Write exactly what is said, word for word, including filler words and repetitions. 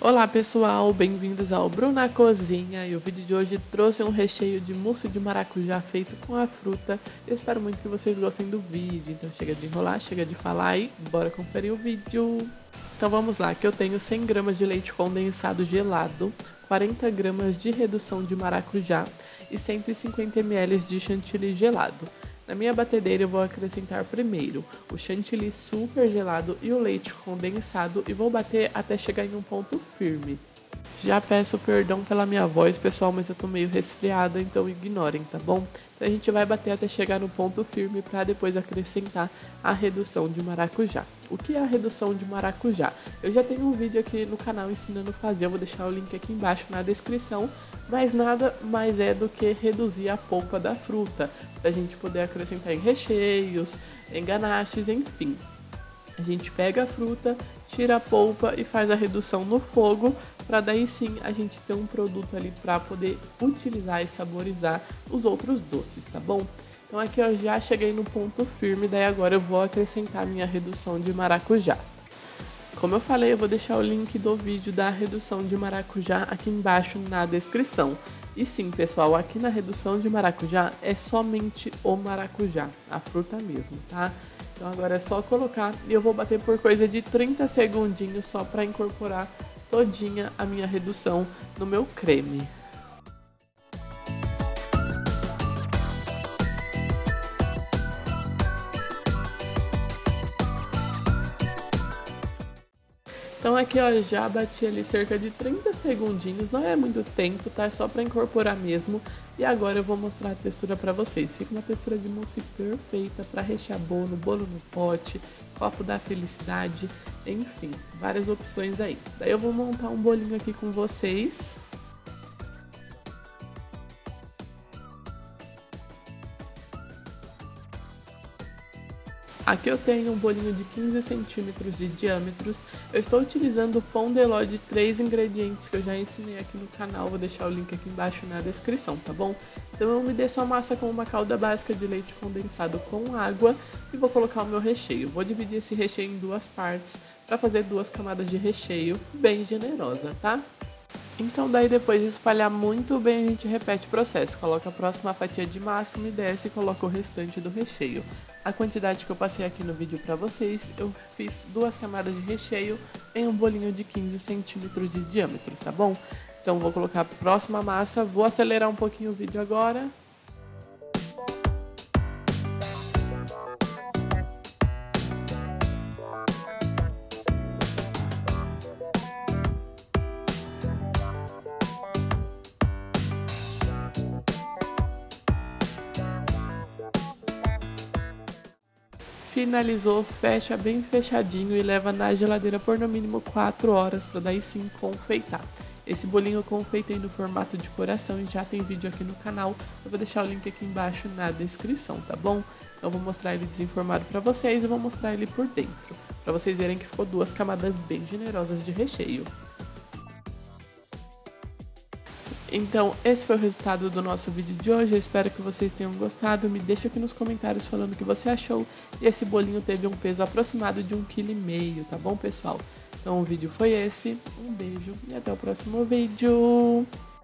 Olá pessoal, bem-vindos ao Bruna Cozinha, e o vídeo de hoje trouxe um recheio de mousse de maracujá feito com a fruta. Eu espero muito que vocês gostem do vídeo, então chega de enrolar, chega de falar e bora conferir o vídeo. Então vamos lá, que eu tenho cem gramas de leite condensado gelado, quarenta gramas de redução de maracujá e cento e cinquenta mililitros de chantilly gelado. Na minha batedeira eu vou acrescentar primeiro o chantilly super gelado e o leite condensado e vou bater até chegar em um ponto firme. Já peço perdão pela minha voz, pessoal, mas eu tô meio resfriada, então ignorem, tá bom? Então a gente vai bater até chegar no ponto firme para depois acrescentar a redução de maracujá. O que é a redução de maracujá? Eu já tenho um vídeo aqui no canal ensinando a fazer, eu vou deixar o link aqui embaixo na descrição, mas nada mais é do que reduzir a polpa da fruta, para a gente poder acrescentar em recheios, em ganaches, enfim. A gente pega a fruta, tira a polpa e faz a redução no fogo, para daí sim a gente ter um produto ali para poder utilizar e saborizar os outros doces, tá bom? Então aqui eu já cheguei no ponto firme, daí agora eu vou acrescentar a minha redução de maracujá. Como eu falei, eu vou deixar o link do vídeo da redução de maracujá aqui embaixo na descrição. E sim, pessoal, aqui na redução de maracujá é somente o maracujá, a fruta mesmo, tá? Então agora é só colocar e eu vou bater por coisa de trinta segundinhos só para incorporar todinha a minha redução no meu creme. Então aqui ó, já bati ali cerca de trinta segundinhos, não é muito tempo, tá? É só pra incorporar mesmo. E agora eu vou mostrar a textura pra vocês. Fica uma textura de mousse perfeita pra rechear bolo, bolo no pote, copo da felicidade, enfim, várias opções aí. Daí eu vou montar um bolinho aqui com vocês. Aqui eu tenho um bolinho de quinze centímetros de diâmetros. Eu estou utilizando o pão de ló de três ingredientes que eu já ensinei aqui no canal. Vou deixar o link aqui embaixo na descrição, tá bom? Então eu umedeço a massa com uma calda básica de leite condensado com água e vou colocar o meu recheio. Vou dividir esse recheio em duas partes para fazer duas camadas de recheio bem generosa, tá? Então daí depois de espalhar muito bem, a gente repete o processo. Coloca a próxima fatia de massa, umedece e coloca o restante do recheio. A quantidade que eu passei aqui no vídeo para vocês, eu fiz duas camadas de recheio em um bolinho de quinze centímetros de diâmetro, tá bom? Então vou colocar a próxima massa, vou acelerar um pouquinho o vídeo agora. Finalizou, fecha bem fechadinho e leva na geladeira por no mínimo quatro horas para daí sim confeitar. Esse bolinho eu confeitei no formato de coração e já tem vídeo aqui no canal. Eu vou deixar o link aqui embaixo na descrição, tá bom? Então eu vou mostrar ele desenformado para vocês e vou mostrar ele por dentro, para vocês verem que ficou duas camadas bem generosas de recheio. Então, esse foi o resultado do nosso vídeo de hoje, eu espero que vocês tenham gostado, me deixa aqui nos comentários falando o que você achou, e esse bolinho teve um peso aproximado de um vírgula cinco quilos, tá bom pessoal? Então o vídeo foi esse, um beijo e até o próximo vídeo!